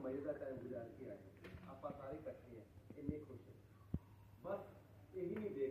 मजे का टाइम गुजार के आए, आप सारे इकट्ठे हैं, इन्ने खुश हैं, बस यही नहीं